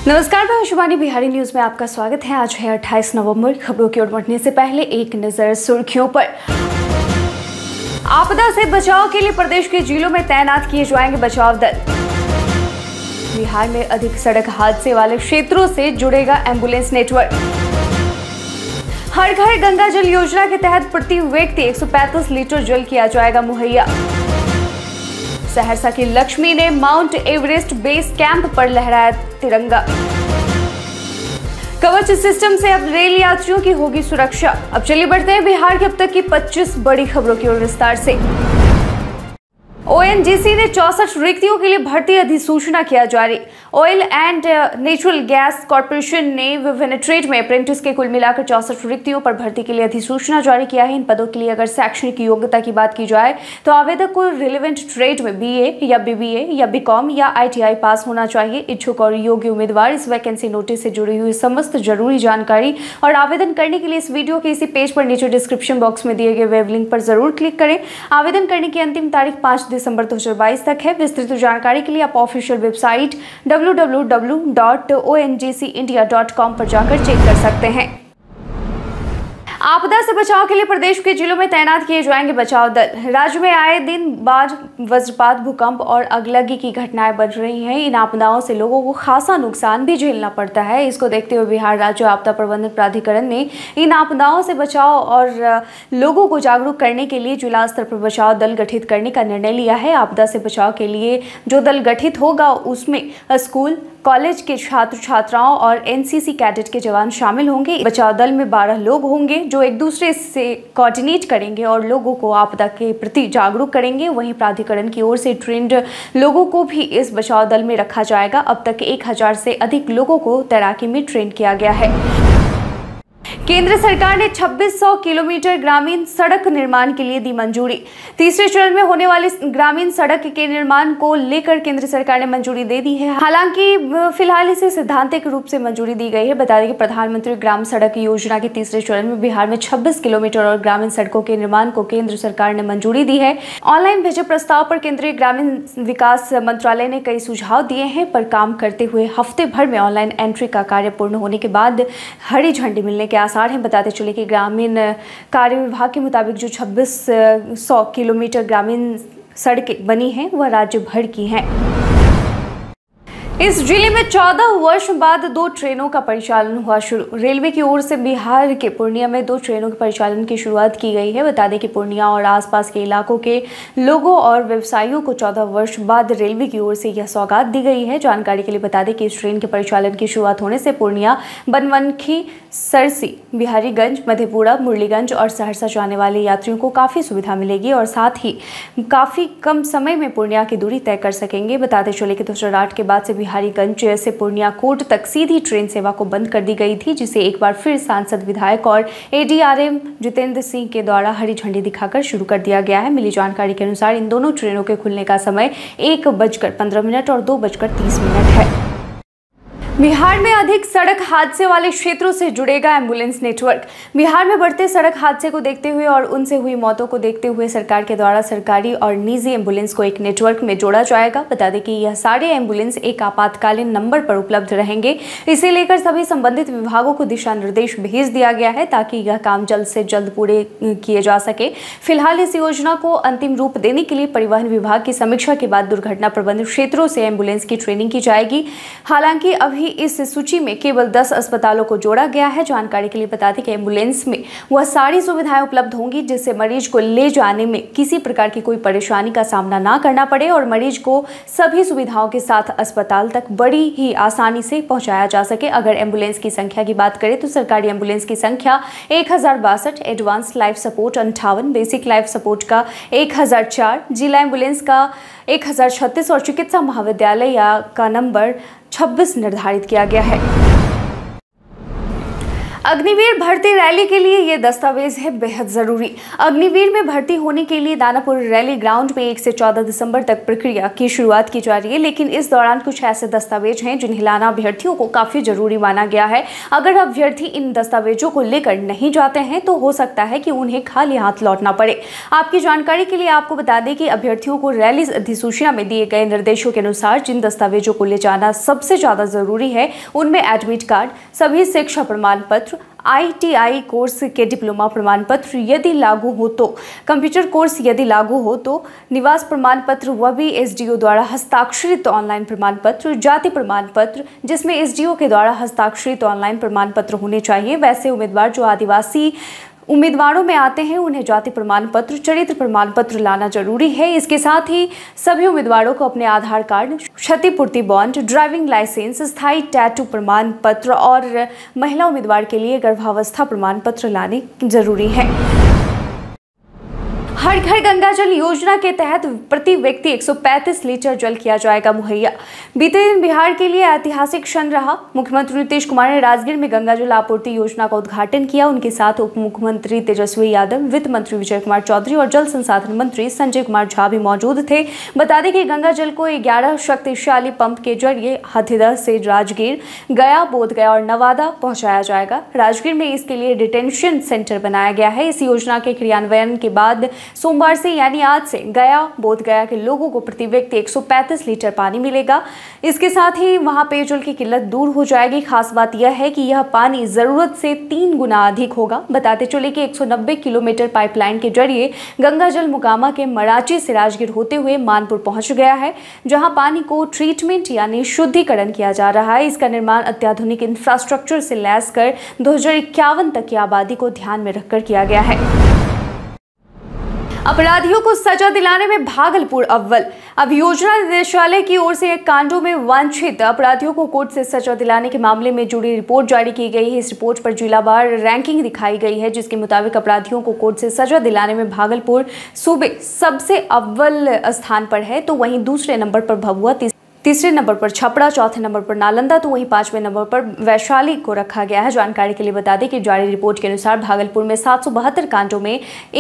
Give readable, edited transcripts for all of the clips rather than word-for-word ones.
नमस्कार, मैं शिवानी। बिहारी न्यूज में आपका स्वागत है। आज है 28 नवंबर। खबरों की ओर बढ़ने से पहले एक नजर सुर्खियों पर। आपदा से बचाव के लिए प्रदेश के जिलों में तैनात किए जाएंगे बचाव दल। बिहार में अधिक सड़क हादसे वाले क्षेत्रों से जुड़ेगा एम्बुलेंस नेटवर्क। हर घर गंगा जल योजना के तहत प्रति व्यक्ति 135 लीटर जल किया जाएगा मुहैया। सहरसा की लक्ष्मी ने माउंट एवरेस्ट बेस कैंप पर लहराया तिरंगा। कवच सिस्टम से अब रेल यात्रियों की होगी सुरक्षा। अब चलिए बढ़ते हैं बिहार की अब तक की 25 बड़ी खबरों की ओर विस्तार से। ओएनजीसी ने 64 रिक्तियों के लिए भर्ती अधिसूचना किया जारी। Oil and Natural Gas Corporation ने विभिन्न ट्रेड में अप्रेंटिस के कुल मिलाकर 64 रिक्तियों पर भर्ती के लिए अधिसूचना जारी किया है। इन पदों के लिए अगर शैक्षणिक योग्यता की बात की जाए तो आवेदक को रिलेवेंट ट्रेड में बीए या बीबीए या बीकॉम या आईटीआई पास होना चाहिए। इच्छुक और योग्य उम्मीदवार इस वैकेंसी नोटिस से जुड़ी हुई समस्त जरूरी जानकारी और आवेदन करने के लिए इस वीडियो के इसी पेज पर नीचे डिस्क्रिप्शन बॉक्स में दिए गए वेब लिंक पर जरूर क्लिक करें। आवेदन करने की अंतिम तारीख 5 दिसंबर 2022 तक है। विस्तृत जानकारी के लिए आप ऑफिशियल वेबसाइट www.ongcindia.com पर जाकर चेक कर सकते हैं। आपदा से बचाव के लिए प्रदेश के जिलों में तैनात किए जाएंगे बचाव दल। राज्य में आए दिन बाढ़, वज्रपात, भूकंप और अगलगी की घटनाएं बढ़ रही हैं। इन आपदाओं से लोगों को खासा नुकसान भी झेलना पड़ता है। इसको देखते हुए बिहार राज्य आपदा प्रबंधन प्राधिकरण ने इन आपदाओं से बचाव और लोगों को जागरूक करने के लिए जिला स्तर पर बचाव दल गठित करने का निर्णय लिया है। आपदा से बचाव के लिए जो दल गठित होगा उसमें स्कूल, कॉलेज के छात्र छात्राओं और एनसीसी कैडेट के जवान शामिल होंगे। बचाव दल में 12 लोग होंगे जो एक दूसरे से कोऑर्डिनेट करेंगे और लोगों को आपदा के प्रति जागरूक करेंगे। वहीं प्राधिकरण की ओर से ट्रेंड लोगों को भी इस बचाव दल में रखा जाएगा। अब तक 1000 से अधिक लोगों को तैराकी में ट्रेन किया गया है। केंद्र सरकार ने 2600 किलोमीटर ग्रामीण सड़क निर्माण के लिए दी मंजूरी। तीसरे चरण में होने वाली ग्रामीण सड़क के निर्माण को लेकर केंद्र सरकार ने मंजूरी दे दी है। हालांकि फिलहाल इसे सैद्धांतिक रूप से मंजूरी दी गई है। बता दें कि प्रधानमंत्री ग्राम सड़क योजना के तीसरे चरण में बिहार में 26 किलोमीटर और ग्रामीण सड़कों के निर्माण को केंद्र सरकार ने मंजूरी दी है। ऑनलाइन भेजे प्रस्ताव पर केंद्रीय ग्रामीण विकास मंत्रालय ने कई सुझाव दिए हैं, पर काम करते हुए हफ्ते भर में ऑनलाइन एंट्री का कार्य पूर्ण होने के बाद हरी झंडी मिलने के आसार हैं। बताते चले कि ग्रामीण कार्य विभाग के मुताबिक जो 2600 किलोमीटर ग्रामीण सड़कें बनी हैं वह राज्य भर की हैं। इस जिले में 14 वर्ष बाद 2 ट्रेनों का परिचालन हुआ शुरू। रेलवे की ओर से बिहार के पूर्णिया में 2 ट्रेनों के परिचालन की शुरुआत की गई है। बता दें कि पूर्णिया और आसपास के इलाकों के लोगों और व्यवसायियों को 14 वर्ष बाद रेलवे की ओर से यह सौगात दी गई है। जानकारी के लिए बता दें कि इस ट्रेन के परिचालन की शुरुआत होने से पूर्णिया, बनमनखी, सरसी, बिहारीगंज, मधेपुरा, मुरलीगंज और सहरसा जाने वाले यात्रियों को काफ़ी सुविधा मिलेगी और साथ ही काफ़ी कम समय में पूर्णिया की दूरी तय कर सकेंगे। बताते चले कि 2008 के बाद से बिहारीगंज से पूर्णिया कोट तक सीधी ट्रेन सेवा को बंद कर दी गई थी, जिसे एक बार फिर सांसद, विधायक और एडीआरएम जितेंद्र सिंह के द्वारा हरी झंडी दिखाकर शुरू कर दिया गया है। मिली जानकारी के अनुसार इन दोनों ट्रेनों के खुलने का समय 1:15 और 2:30 है। बिहार में अधिक सड़क हादसे वाले क्षेत्रों से जुड़ेगा एम्बुलेंस नेटवर्क। बिहार में बढ़ते सड़क हादसे को देखते हुए और उनसे हुई मौतों को देखते हुए सरकार के द्वारा सरकारी और निजी एम्बुलेंस को एक नेटवर्क में जोड़ा जाएगा। बता दें कि यह सारे एम्बुलेंस एक आपातकालीन नंबर पर उपलब्ध रहेंगे। इसे लेकर सभी संबंधित विभागों को दिशा निर्देश भेज दिया गया है ताकि यह काम जल्द से जल्द पूरे किए जा सके। फिलहाल इस योजना को अंतिम रूप देने के लिए परिवहन विभाग की समीक्षा के बाद दुर्घटना प्रबंधन क्षेत्रों से एम्बुलेंस की ट्रेनिंग की जाएगी। हालांकि अभी इस सूची में केवल 10 अस्पतालों को जोड़ा गया है। जानकारी के लिए बता दें कि एम्बुलेंस में वह सारी सुविधाएं उपलब्ध होंगी जिससे मरीज को ले जाने में किसी प्रकार की कोई परेशानी का सामना ना करना पड़े और मरीज को सभी सुविधाओं के साथ अस्पताल तक बड़ी ही आसानी से पहुंचाया जा सके। अगर एम्बुलेंस की संख्या की बात करें तो सरकारी एम्बुलेंस की संख्या 1062, advance life support 58, basic life support का 1004, जिला एम्बुलेंस का 1036 और चिकित्सा महाविद्यालय का नंबर 26 निर्धारित किया गया है। अग्निवीर भर्ती रैली के लिए ये दस्तावेज है बेहद जरूरी। अग्निवीर में भर्ती होने के लिए दानापुर रैली ग्राउंड में 1 से 14 दिसंबर तक प्रक्रिया की शुरुआत की जा रही है, लेकिन इस दौरान कुछ ऐसे दस्तावेज हैं जिन्हें लाना अभ्यर्थियों को काफी जरूरी माना गया है। अगर अभ्यर्थी इन दस्तावेजों को लेकर नहीं जाते हैं तो हो सकता है कि उन्हें खाली हाथ लौटना पड़े। आपकी जानकारी के लिए आपको बता दें कि अभ्यर्थियों को रैली अधिसूचना में दिए गए निर्देशों के अनुसार जिन दस्तावेजों को ले जाना सबसे ज्यादा जरूरी है उनमें एडमिट कार्ड, सभी शिक्षा प्रमाण पत्र, ITI कोर्स के डिप्लोमा प्रमाण पत्र यदि लागू हो तो, कंप्यूटर कोर्स यदि लागू हो तो, निवास प्रमाण पत्र व भी SDO द्वारा हस्ताक्षरित ऑनलाइन प्रमाण पत्र, जाति प्रमाण पत्र जिसमें SDO के द्वारा हस्ताक्षरित ऑनलाइन प्रमाण पत्र होने चाहिए। वैसे उम्मीदवार जो आदिवासी उम्मीदवारों में आते हैं उन्हें जाति प्रमाण पत्र, चरित्र प्रमाण पत्र लाना जरूरी है। इसके साथ ही सभी उम्मीदवारों को अपने आधार कार्ड, क्षतिपूर्ति बॉन्ड, ड्राइविंग लाइसेंस, स्थायी टैटू प्रमाण पत्र और महिला उम्मीदवार के लिए गर्भावस्था प्रमाण पत्र लाने जरूरी है। हर घर गंगा जल योजना के तहत प्रति व्यक्ति 135 लीटर जल किया जाएगा मुहैया। बीते दिन बिहार के लिए ऐतिहासिक क्षण रहा। मुख्यमंत्री नीतीश कुमार ने राजगीर में गंगा जल आपूर्ति योजना का उद्घाटन किया। उनके साथ उप मुख्यमंत्री तेजस्वी यादव, वित्त मंत्री विजय कुमार चौधरी और जल संसाधन मंत्री संजय कुमार झा भी मौजूद थे। बता दें कि गंगा जल को 11 शक्तिशाली पंप के जरिए हाथीदह से राजगीर, गया, बोधगया और नवादा पहुंचाया जाएगा। राजगीर में इसके लिए डिटेंशन सेंटर बनाया गया है। इस योजना के क्रियान्वयन के बाद सोमवार से यानी आज से गया, बोधगया के लोगों को प्रति व्यक्ति 135 लीटर पानी मिलेगा। इसके साथ ही वहां पेयजल की किल्लत दूर हो जाएगी। खास बात यह है कि यह पानी जरूरत से 3 गुना अधिक होगा। बताते चले कि 190 किलोमीटर पाइपलाइन के जरिए गंगा जल मुकामा के मराची से राजगीर होते हुए मानपुर पहुंच गया है, जहां पानी को ट्रीटमेंट यानी शुद्धिकरण किया जा रहा है। इसका निर्माण अत्याधुनिक इंफ्रास्ट्रक्चर से लैस कर 2051 तक की आबादी को ध्यान में रखकर किया गया है। अपराधियों को सजा दिलाने में भागलपुर अव्वल। अब योजना निदेशालय की ओर से एक कांडों में वांछित अपराधियों को कोर्ट से सजा दिलाने के मामले में जुड़ी रिपोर्ट जारी की गई है। इस रिपोर्ट पर जिलावार रैंकिंग दिखाई गई है, जिसके मुताबिक अपराधियों को कोर्ट से सजा दिलाने में भागलपुर सूबे सबसे अव्वल स्थान पर है, तो वहीं दूसरे नंबर पर भभुआ, तीसरे नंबर पर छपरा, चौथे नंबर पर नालंदा, तो वहीं 5वें नंबर पर वैशाली को रखा गया है। जानकारी के लिए बता दें कि जारी रिपोर्ट के अनुसार भागलपुर में 772 कांडों में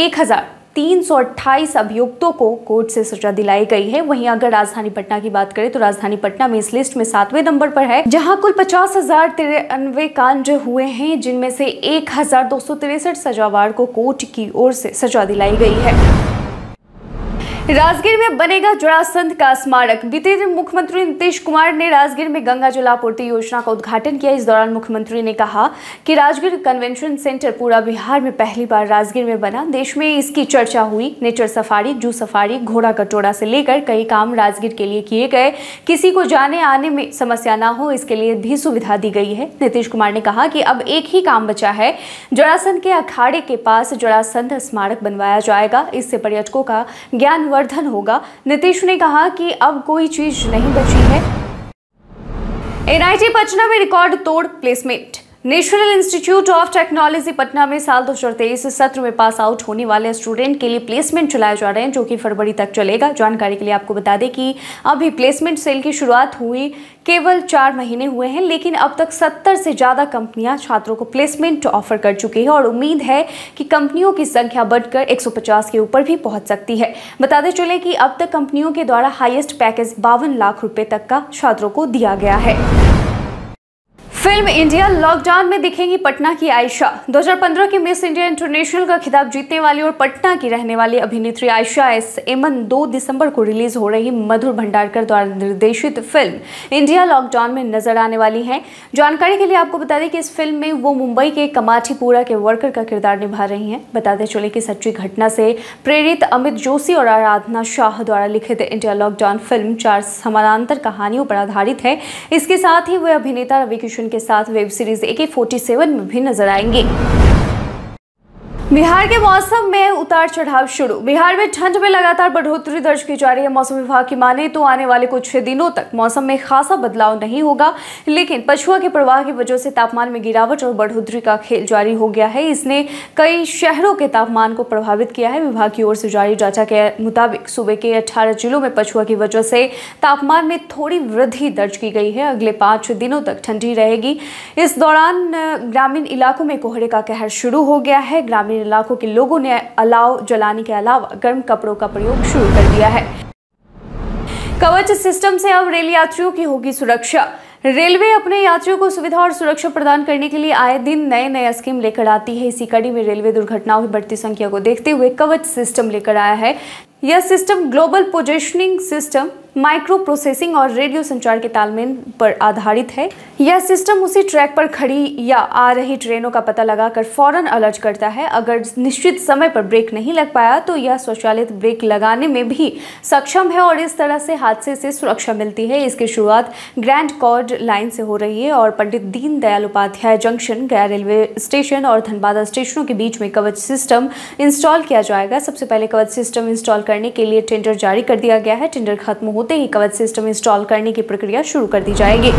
1328 अभियुक्तों को कोर्ट से सजा दिलाई गई है। वहीं अगर राजधानी पटना की बात करें तो राजधानी पटना में इस लिस्ट में 7वें नंबर पर है, जहां कुल 50,093 कांड हुए हैं, जिनमें से 1,263 सजावार को कोर्ट की ओर से सजा दिलाई गई है। राजगीर में बनेगा जरासंध का स्मारक। बीते दिन मुख्यमंत्री नीतीश कुमार ने राजगीर में गंगा जल आपूर्ति योजना का उद्घाटन किया। इस दौरान मुख्यमंत्री ने कहा कि राजगीर कन्वेंशन सेंटर पूरा बिहार में पहली बार राजगीर में बना। देश में इसकी चर्चा हुई। नेचर सफारी, जू सफारी, घोड़ा कटोरा से लेकर कई काम राजगीर के लिए किए गए। किसी को जाने आने में समस्या ना हो, इसके लिए भी सुविधा दी गई है। नीतीश कुमार ने कहा कि अब एक ही काम बचा है, जरासंध के अखाड़े के पास जरासंध स्मारक बनवाया जाएगा। इससे पर्यटकों का ज्ञान वर्धन होगा। नीतीश ने कहा कि अब कोई चीज नहीं बची है। NIT पटना में रिकॉर्ड तोड़ placement. National Institute of Technology Patna में साल 2023 सत्र में पास आउट होने वाले स्टूडेंट के लिए प्लेसमेंट चलाए जा रहे हैं, जो कि फरवरी तक चलेगा। जानकारी के लिए आपको बता दें कि अभी प्लेसमेंट सेल की शुरुआत हुई केवल 4 महीने हुए हैं, लेकिन अब तक 70 से ज़्यादा कंपनियां छात्रों को प्लेसमेंट ऑफर कर चुकी है और उम्मीद है कि कंपनियों की संख्या बढ़कर 150 के ऊपर भी पहुंच सकती है। बताते चले कि अब तक कंपनियों के द्वारा हाईएस्ट पैकेज 52 लाख रुपए तक का छात्रों को दिया गया है। फिल्म इंडिया लॉकडाउन में दिखेंगी पटना की आयशा। 2015 की मिस इंडिया इंटरनेशनल का खिताब जीतने वाली और पटना की रहने वाली अभिनेत्री आयशा एस एमन 2 दिसंबर को रिलीज हो रही मधुर भंडारकर द्वारा निर्देशित फिल्म इंडिया लॉकडाउन में नजर आने वाली हैं। जानकारी के लिए आपको बता दें कि इस फिल्म में वो मुंबई के कमाठीपुरा के वर्कर का किरदार निभा रही हैं। बताते चले कि सच्ची घटना से प्रेरित अमित जोशी और आराधना शाह द्वारा लिखित इंडिया लॉकडाउन फिल्म 4 समानांतर कहानियों पर आधारित है। इसके साथ ही वे अभिनेता रवि किशन के साथ वेब सीरीज AK-47 में भी नजर आएंगे। बिहार के मौसम में उतार चढ़ाव शुरू। बिहार में ठंड में लगातार बढ़ोतरी दर्ज की जा रही है। मौसम विभाग की माने तो आने वाले कुछ दिनों तक मौसम में खासा बदलाव नहीं होगा, लेकिन पछुआ के प्रवाह की वजह से तापमान में गिरावट और बढ़ोतरी का खेल जारी हो गया है। इसने कई शहरों के तापमान को प्रभावित किया है। विभाग की ओर से जारी डाटा के मुताबिक सूबे के 18 जिलों में पछुआ की वजह से तापमान में थोड़ी वृद्धि दर्ज की गई है। अगले 5 दिनों तक ठंडी रहेगी। इस दौरान ग्रामीण इलाकों में कोहरे का कहर शुरू हो गया है। ग्रामीण इलाकों के लोगों ने अलाव जलाने के अलावा गर्म कपड़ों का प्रयोग शुरू कर दिया है। कवच सिस्टम से अब रेल यात्रियों की होगी सुरक्षा। रेलवे अपने यात्रियों को सुविधा और सुरक्षा प्रदान करने के लिए आए दिन नए स्कीम लेकर आती है। इसी कड़ी में रेलवे दुर्घटनाओं की बढ़ती संख्या को देखते हुए कवच सिस्टम लेकर आया है। यह system global positioning system, micro processing और रेडियो संचार के तालमेल पर आधारित है। यह सिस्टम उसी ट्रैक पर खड़ी या आ रही ट्रेनों का पता लगाकर फौरन अलर्ट करता है। अगर निश्चित समय पर ब्रेक नहीं लग पाया तो यह स्वचालित ब्रेक लगाने में भी सक्षम है और इस तरह से हादसे से सुरक्षा मिलती है। इसकी शुरुआत ग्रैंड कॉर्ड लाइन से हो रही है और Pandit Deendayal Upadhyay junction, Gaya railway station और धनबाद स्टेशनों के बीच में कवच सिस्टम इंस्टॉल किया जाएगा। सबसे पहले कवच सिस्टम इंस्टॉल करने के लिए टेंडर जारी कर दिया गया है। टेंडर खत्म होते ही कवच सिस्टम इंस्टॉल करने की प्रक्रिया शुरू कर दी जाएगी।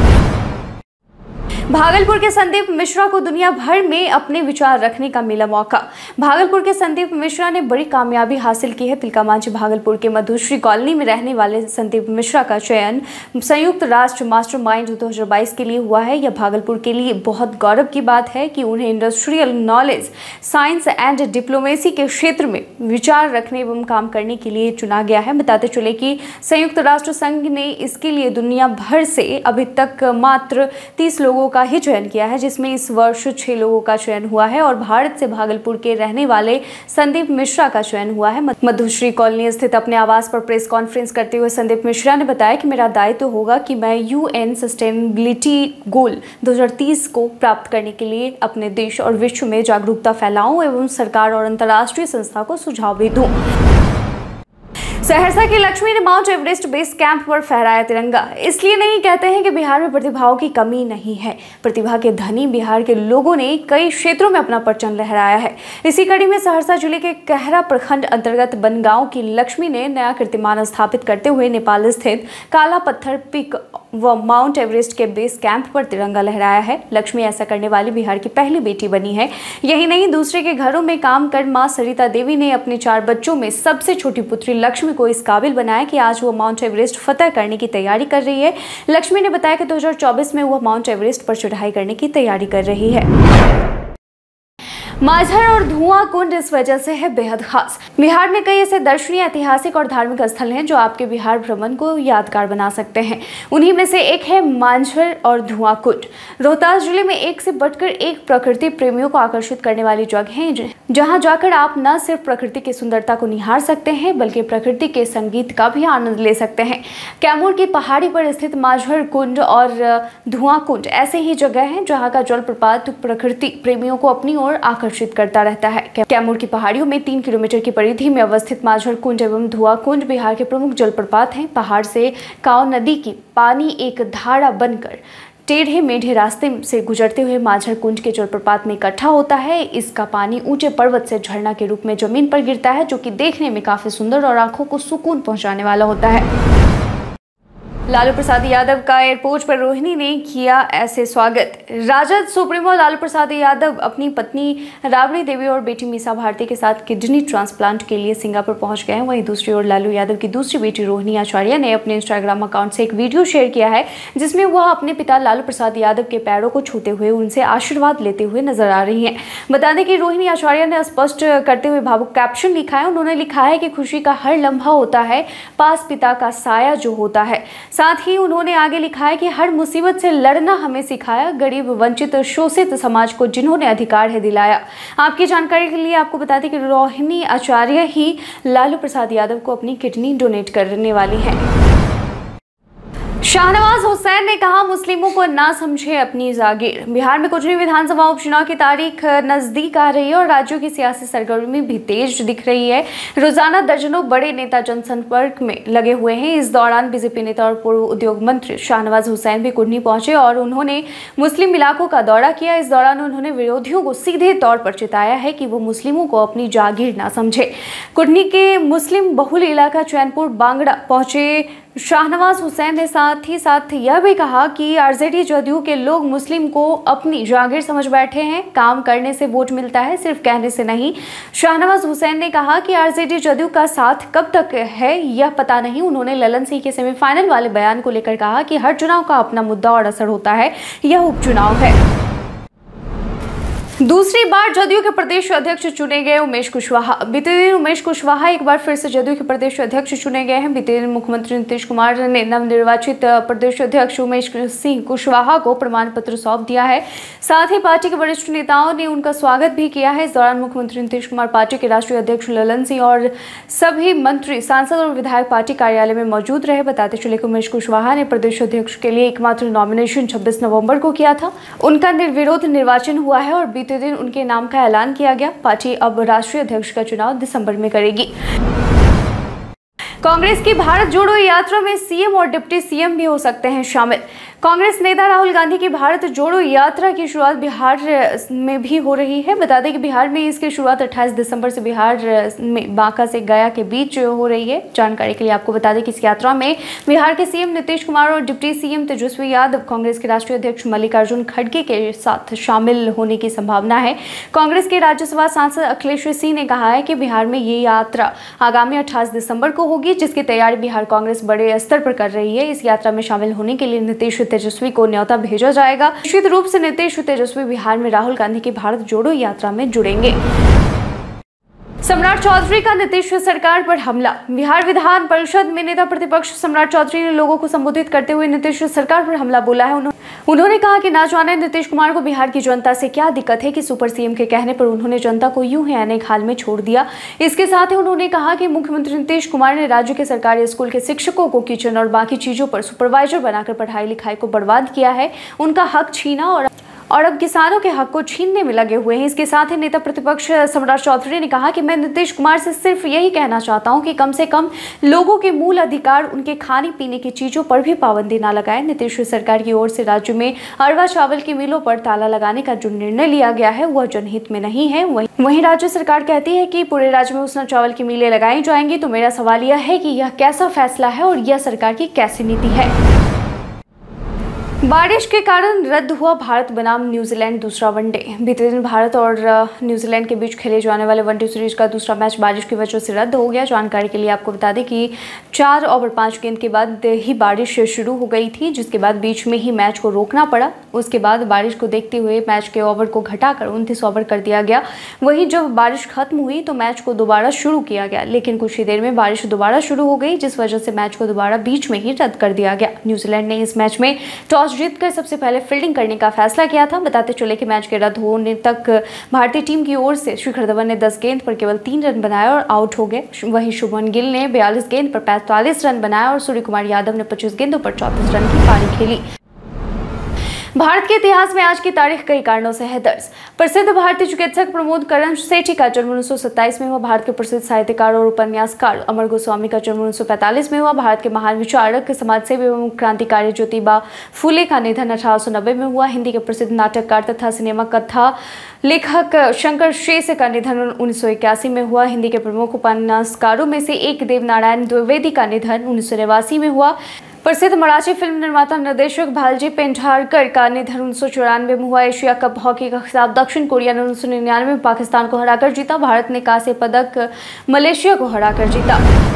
भागलपुर के संदीप मिश्रा को दुनिया भर में अपने विचार रखने का मिला मौका। भागलपुर के संदीप मिश्रा ने बड़ी कामयाबी हासिल की है। तिलकामांझी भागलपुर के मधुश्री कॉलोनी में रहने वाले संदीप मिश्रा का चयन संयुक्त राष्ट्र मास्टरमाइंड 2022 के लिए हुआ है। यह भागलपुर के लिए बहुत गौरव की बात है कि उन्हें industrial knowledge, science and diplomacy के क्षेत्र में विचार रखने एवं काम करने के लिए चुना गया है। बताते चले कि संयुक्त राष्ट्र संघ ने इसके लिए दुनिया भर से अभी तक मात्र 30 लोगों का ही चयन किया है, जिसमें इस वर्ष 6 लोगों का चयन हुआ है और भारत से भागलपुर के रहने वाले संदीप मिश्रा का चयन हुआ है। मधुश्री कॉलोनी स्थित अपने आवास पर प्रेस कॉन्फ्रेंस करते हुए संदीप मिश्रा ने बताया कि मेरा दायित्व होगा कि मैं UN सस्टेनेबिलिटी गोल 2030 को प्राप्त करने के लिए अपने देश और विश्व में जागरूकता फैलाऊं एवं सरकार और अंतर्राष्ट्रीय संस्था को सुझाव भी दूं। सहरसा की लक्ष्मी ने माउंट एवरेस्ट बेस कैंप पर फहराया तिरंगा। इसलिए नहीं कहते हैं कि बिहार में प्रतिभाओं की कमी नहीं है। प्रतिभा के धनी बिहार के लोगों ने कई क्षेत्रों में अपना परचम लहराया है। इसी कड़ी में सहरसा जिले के कहरा प्रखंड अंतर्गत बनगांव की लक्ष्मी ने नया कीर्तिमान स्थापित करते हुए नेपाल स्थित काला पत्थर पीक व माउंट एवरेस्ट के बेस कैंप पर तिरंगा लहराया है। लक्ष्मी ऐसा करने वाली बिहार की पहली बेटी बनी है। यही नहीं, दूसरे के घरों में काम कर मां सरिता देवी ने अपने 4 बच्चों में सबसे छोटी पुत्री लक्ष्मी को इस काबिल बनाया कि आज वो माउंट एवरेस्ट फतह करने की तैयारी कर रही है। लक्ष्मी ने बताया कि 2024 में वह माउंट एवरेस्ट पर चढ़ाई करने की तैयारी कर रही है। माझर और धुआं कुंड इस वजह से है बेहद खास। बिहार में कई ऐसे दर्शनीय, ऐतिहासिक और धार्मिक स्थल हैं जो आपके बिहार भ्रमण को यादगार बना सकते हैं। उन्हीं में से एक है माझर और धुआं कुंड। रोहतास जिले में एक से बढ़कर एक प्रकृति प्रेमियों को आकर्षित करने वाली जगह है, जहां जाकर आप न सिर्फ प्रकृति की सुंदरता को निहार सकते हैं बल्कि प्रकृति के संगीत का भी आनंद ले सकते हैं। कैमूर की पहाड़ी पर स्थित माझर कुंड और धुआं कुंड ऐसे ही जगह है जहाँ का जलप्रपात प्रकृति प्रेमियों को अपनी ओर आकर्षित करता रहता है। कैमूर की पहाड़ियों में 3 किलोमीटर की परिधि में अवस्थित माझर कुंड एवं धुआं कुंड बिहार के प्रमुख जलप्रपात हैं। पहाड़ से काव नदी की पानी एक धारा बनकर टेढ़े मेढ़े रास्ते से गुजरते हुए माझर कुंड के जलप्रपात में इकट्ठा होता है। इसका पानी ऊंचे पर्वत से झरना के रूप में जमीन पर गिरता है, जो कि देखने में काफी सुंदर और आंखों को सुकून पहुंचाने वाला होता है। लालू प्रसाद यादव का एयरपोर्ट पर रोहिणी ने किया ऐसे स्वागत। राजद सुप्रीमो लालू प्रसाद यादव अपनी पत्नी राबड़ी देवी और बेटी मीसा भारती के साथ किडनी ट्रांसप्लांट के लिए सिंगापुर पहुंच गए हैं। वहीं दूसरी ओर लालू यादव की दूसरी बेटी रोहिणी आचार्य ने अपने इंस्टाग्राम अकाउंट से एक वीडियो शेयर किया है, जिसमें वह अपने पिता लालू प्रसाद यादव के पैरों को छूते हुए उनसे आशीर्वाद लेते हुए नजर आ रही हैं। बता दें कि रोहिणी आचार्य ने स्पष्ट करते हुए भावुक कैप्शन लिखा है। उन्होंने लिखा है कि खुशी का हर लम्हा होता है पास पिता का साया जो होता है। साथ ही उन्होंने आगे लिखा है कि हर मुसीबत से लड़ना हमें सिखाया, गरीब, वंचित, शोषित समाज को जिन्होंने अधिकार है दिलाया। आपकी जानकारी के लिए आपको बता दें कि रोहिणी आचार्य ही लालू प्रसाद यादव को अपनी किडनी डोनेट करने वाली हैं। शाहनवाज हुसैन ने कहा, मुस्लिमों को ना समझे अपनी जागीर। बिहार में कुछ विधानसभा उपचुनाव की तारीख नजदीक आ रही है और राज्यों की सियासी सरगर्मी भी तेज दिख रही है। रोजाना दर्जनों बड़े नेता जनसंपर्क में लगे हुए हैं। इस दौरान बीजेपी नेता और पूर्व उद्योग मंत्री शाहनवाज हुसैन भी कुटनी पहुंचे और उन्होंने मुस्लिम इलाकों का दौरा किया। इस दौरान उन्होंने विरोधियों को सीधे तौर पर चिताया है कि वो मुस्लिमों को अपनी जागीर ना समझे। कुटनी के मुस्लिम बहुल इलाका चैनपुर बांगड़ा पहुंचे शाहनवाज हुसैन ने साथ ही साथ यह भी कहा कि आरजेडी जदयू के लोग मुस्लिम को अपनी जागीर समझ बैठे हैं। काम करने से वोट मिलता है, सिर्फ कहने से नहीं। शाहनवाज हुसैन ने कहा कि आरजेडी जदयू का साथ कब तक है यह पता नहीं। उन्होंने ललन सिंह के सेमीफाइनल वाले बयान को लेकर कहा कि हर चुनाव का अपना मुद्दा और असर होता है, यह उपचुनाव है। दूसरी बार जदयू के प्रदेश अध्यक्ष चुने गए उमेश कुशवाहा। बीते दिन उमेश कुशवाहा एक बार फिर से जदयू के प्रदेश अध्यक्ष चुने गए हैं। बीते दिन मुख्यमंत्री नीतीश कुमार ने नवनिर्वाचित प्रदेश अध्यक्ष उमेश सिंह कुशवाहा को प्रमाण पत्र सौंप दिया है। साथ ही पार्टी के वरिष्ठ नेताओं ने उनका स्वागत भी किया है। इस दौरान मुख्यमंत्री नीतीश कुमार, पार्टी के राष्ट्रीय अध्यक्ष ललन सिंह और सभी मंत्री, सांसद और विधायक पार्टी कार्यालय में मौजूद रहे। बताते चले कि उमेश कुशवाहा ने प्रदेश अध्यक्ष के लिए एकमात्र नॉमिनेशन 26 नवंबर को किया था। उनका निर्विरोध निर्वाचन हुआ है और बीते दिन उनके नाम का ऐलान किया गया। पार्टी अब राष्ट्रीय अध्यक्ष का चुनाव दिसंबर में करेगी। कांग्रेस की भारत जोड़ो यात्रा में सीएम और डिप्टी सीएम भी हो सकते हैं शामिल। कांग्रेस नेता राहुल गांधी की भारत जोड़ो यात्रा की शुरुआत बिहार में भी हो रही है। बता दें कि बिहार में इसकी शुरुआत 28 दिसंबर से बिहार में बांका से गया के बीच हो रही है। जानकारी के लिए आपको बता दें कि इस यात्रा में बिहार के सीएम नीतीश कुमार और डिप्टी सीएम तेजस्वी यादव, कांग्रेस के राष्ट्रीय अध्यक्ष मल्लिकार्जुन खड़गे के साथ शामिल होने की संभावना है। कांग्रेस के राज्यसभा सांसद अखिलेश सिंह ने कहा है कि बिहार में ये यात्रा आगामी 28 दिसंबर को होगी, जिसकी तैयारी बिहार कांग्रेस बड़े स्तर पर कर रही है। इस यात्रा में शामिल होने के लिए नीतीश तेजस्वी को न्योता भेजा जाएगा। निश्चित रूप से नीतीश तेजस्वी बिहार में राहुल गांधी की भारत जोड़ो यात्रा में जुड़ेंगे। सम्राट चौधरी का नीतीश सरकार पर हमला। बिहार विधान परिषद में नेता प्रतिपक्ष सम्राट चौधरी ने लोगों को संबोधित करते हुए नीतीश सरकार पर हमला बोला है। उन्होंने कहा कि ना जाने नीतीश कुमार को बिहार की जनता से क्या दिक्कत है कि सुपर सीएम के कहने पर उन्होंने जनता को यूं ही अनेक हाल में छोड़ दिया। इसके साथ ही उन्होंने कहा कि मुख्यमंत्री नीतीश कुमार ने राज्य के सरकारी स्कूल के शिक्षकों को किचन और बाकी चीजों पर सुपरवाइजर बनाकर पढ़ाई लिखाई को बर्बाद किया है, उनका हक छीना और अब किसानों के हक को छीनने में लगे हुए हैं। इसके साथ ही नेता प्रतिपक्ष सम्राट चौधरी ने कहा कि मैं नीतीश कुमार से सिर्फ यही कहना चाहता हूं कि कम से कम लोगों के मूल अधिकार, उनके खाने पीने की चीजों पर भी पाबंदी न लगाएं। नीतीश सरकार की ओर से राज्य में अरवा चावल की मिलों पर ताला लगाने का जो निर्णय लिया गया है वह जनहित में नहीं है। वहीं राज्य सरकार कहती है कि पूरे राज्य में उसना चावल की मिलें लगाई जाएंगी। तो मेरा सवाल यह है कि यह कैसा फैसला है और यह सरकार की कैसी नीति है। बारिश के कारण रद्द हुआ भारत बनाम न्यूजीलैंड दूसरा वनडे। बीते दिन भारत और न्यूजीलैंड के बीच खेले जाने वाले वनडे सीरीज का दूसरा मैच बारिश की वजह से रद्द हो गया। जानकारी के लिए आपको बता दें कि 4 ओवर 5 गेंद के बाद ही बारिश शुरू हो गई थी, जिसके बाद बीच में ही मैच को रोकना पड़ा। उसके बाद बारिश को देखते हुए मैच के ओवर को घटाकर 29 ओवर कर दिया गया। वहीं जब बारिश खत्म हुई तो मैच को दोबारा शुरू किया गया, लेकिन कुछ ही देर में बारिश दोबारा शुरू हो गई, जिस वजह से मैच को दोबारा बीच में ही रद्द कर दिया गया। न्यूजीलैंड ने इस मैच में टॉस जीतकर सबसे पहले फील्डिंग करने का फैसला किया था। बताते चले कि मैच के रद्द होने तक भारतीय टीम की ओर से शिखर धवन ने 10 गेंद पर केवल 3 रन बनाए और आउट हो गए। वहीं शुभमन गिल ने 42 गेंद पर 45 रन बनाए और सूर्य कुमार यादव ने 25 गेंदों पर 34 रन की पारी खेली। भारत के इतिहास में आज की तारीख कई कारणों से है दर्ज। प्रसिद्ध भारतीय चिकित्सक प्रमोद करण सेठी का जन्म 1927 में हुआ। भारत के प्रसिद्ध साहित्यकार और उपन्यासकार अमर गोस्वामी का जन्म 1945 में हुआ। भारत के महान विचारक, समाजसेवी एवं क्रांतिकारी ज्योतिबा फूले का निधन 1890 में हुआ। हिंदी के प्रसिद्ध नाटककार तथा सिनेमा कथा लेखक शंकर शेष का निधन 1981 में हुआ। हिंदी के प्रमुख उपन्यासकारों में से एक देवनारायण द्विवेदी का निधन 1989 में हुआ। प्रसिद्ध मराठी फिल्म निर्माता निर्देशक भालजी पेंढारकर का निधन 1994 में हुआ। एशिया कप हॉकी का खिताब दक्षिण कोरिया ने 1999 में पाकिस्तान को हराकर जीता। भारत ने कांस्य पदक मलेशिया को हराकर जीता।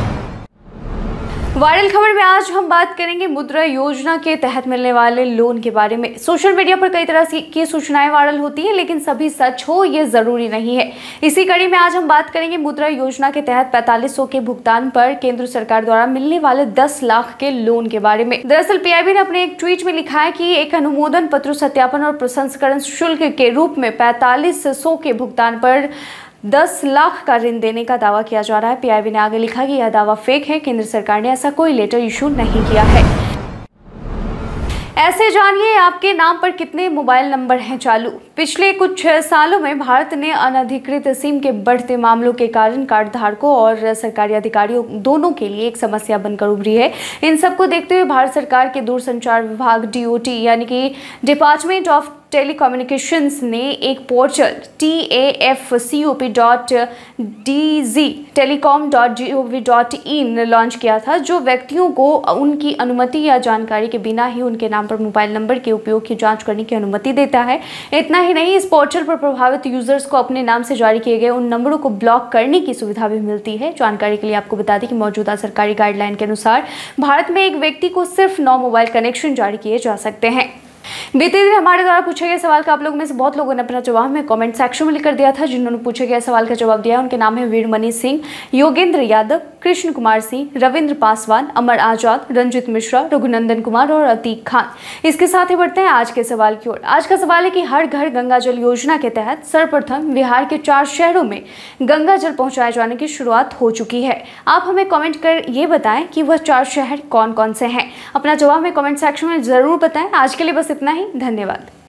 वायरल खबर में आज हम बात करेंगे मुद्रा योजना के तहत मिलने वाले लोन के बारे में। सोशल मीडिया पर कई तरह की सूचनाएं वायरल होती हैं, लेकिन सभी सच हो ये जरूरी नहीं है। इसी कड़ी में आज हम बात करेंगे मुद्रा योजना के तहत 4500 के भुगतान पर केंद्र सरकार द्वारा मिलने वाले 10 लाख के लोन के बारे में। दरअसल पीआईबी ने अपने एक ट्वीट में लिखा है कि एक अनुमोदन पत्र सत्यापन और प्रसंस्करण शुल्क के रूप में 4500 के भुगतान पर 10 लाख का ऋण देने का दावा किया जा रहा है। पीआईबी ने आगे लिखा कि यह दावा फेक है। केंद्र सरकार ने ऐसा कोई लेटर इशू नहीं किया है। ऐसे जानिए आपके नाम पर कितने मोबाइल नंबर हैं चालू। पिछले कुछ सालों में भारत ने अनधिकृत सिम के बढ़ते मामलों के कारण कार्ड धारकों और सरकारी अधिकारियों दोनों के लिए एक समस्या बनकर उभरी है। इन सबको देखते हुए भारत सरकार के दूरसंचार विभाग DOT यानी कि डिपार्टमेंट ऑफ टेलीकम्युनिकेशंस ने एक पोर्टल tafcop.dgtelecom.gov.in लॉन्च किया था, जो व्यक्तियों को उनकी अनुमति या जानकारी के बिना ही उनके नाम पर मोबाइल नंबर के उपयोग की जांच करने की अनुमति देता है। इतना ही नहीं, इस पोर्टल पर प्रभावित यूजर्स को अपने नाम से जारी किए गए उन नंबरों को ब्लॉक करने की सुविधा भी मिलती है। जानकारी के लिए आपको बता दें कि मौजूदा सरकारी गाइडलाइन के अनुसार भारत में एक व्यक्ति को सिर्फ 9 मोबाइल कनेक्शन जारी किए जा सकते हैं। बीते दिन हमारे द्वारा पूछे गए सवाल का आप लोगों में से बहुत लोगों ने अपना जवाब में कमेंट सेक्शन में लिखकर दिया था। जिन्होंने पूछे गए सवाल का जवाब दिया उनके नाम है वीरमणि सिंह, योगेंद्र यादव, कृष्ण कुमार सिंह, रविंद्र पासवान, अमर आजाद, रंजित मिश्रा, रघुनंदन कुमार और अतीक खान। इसके साथ ही बढ़ते हैं आज के सवाल की ओर। आज का सवाल है कि हर घर गंगा जल योजना के तहत सर्वप्रथम बिहार के 4 शहरों में गंगा जल पहुंचाए जाने की शुरुआत हो चुकी है। आप हमें कमेंट कर ये बताएं कि वह 4 शहर कौन कौन से हैं। अपना जवाब में कमेंट सेक्शन में जरूर बताएं। आज के लिए बस इतना ही। धन्यवाद।